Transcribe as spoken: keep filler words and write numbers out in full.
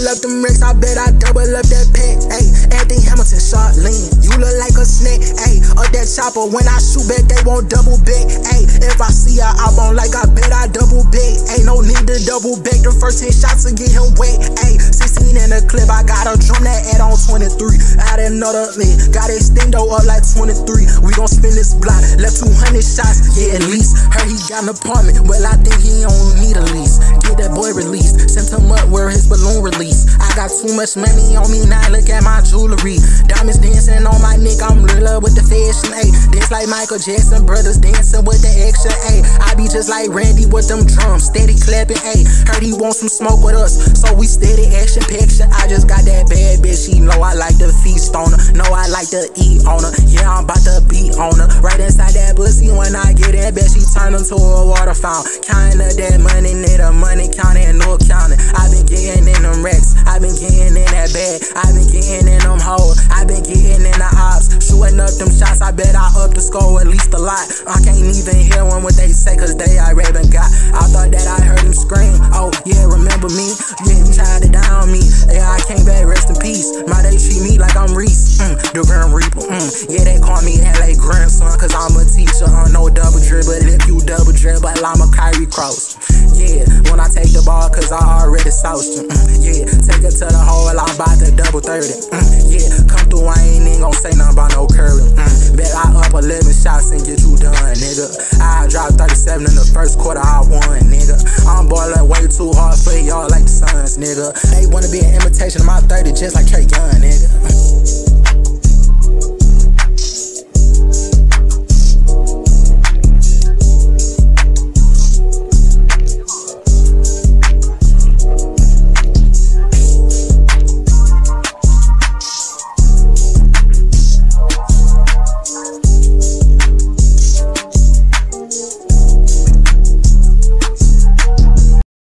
up them racks, I bet I double up that pack. Ayy, Anthony Hamilton, shot lean. You look like a snake. Ayy, up that chopper, when I shoot back, they won't double back. Ayy, if I see her out on like I bet I double back. Ain't no need to double back. The first ten shots to get him wet. Ayy, sixteen in the clip, I got a drum that add on twenty-three. Out another leg, got extendo up like twenty-three. We gon' spin this block, left two hundred shots, yeah, at least. Heard he got an apartment, well, I think he don't need a lease. Get that boy released, sent him up where his balloon released. I got too much money on me, now look at my jewelry. Diamonds dancing on my neck, I'm real up with the fashion, ayy. Dance like Michael Jackson, brothers dancing with the action, ayy. I be just like Randy with them drums, steady clapping, ayy. Heard he want some smoke with us, so we steady action picture. I just got that bad bitch, she know I like to feast on her, know I like to eat on her. Yeah, I'm about to beat on her, right inside that pussy. When I get in bed, she turn into a water fountain. Counting up that money, need a money counting, no counting. I been getting in them racks, I been getting in that bag, I been getting in them hoes, I been getting in the ops, shooting up them shots. I bet I up the score at least a lot. I can't even hear one what they say, cause they I raving got. I thought that I heard them scream. Oh yeah, remember me? Yeah, you tried to down me. Yeah, I came back, rest in peace. My they treat me like I'm Reese, mm, the Grim Reaper. Mm. Yeah, they call me L A grandson, cause I'm a teacher. Uh, no double dribble, if you double dribble, I'm a Kyrie Cross. Yeah, when I take the ball, cause I already sauced you. Mm. Yeah, take it to the hole, I'm about to double thirty. Mm. Yeah, come through, I ain't even gon' say nothing about no curling. Mm. Bet I up eleven shots and get you done, nigga. I dropped thirty-seven in the first quarter, I won, nigga. I'm ballin' way too hard for y'all like the Suns, nigga. They wanna be an imitation of my thirty just like Trey Young, nigga.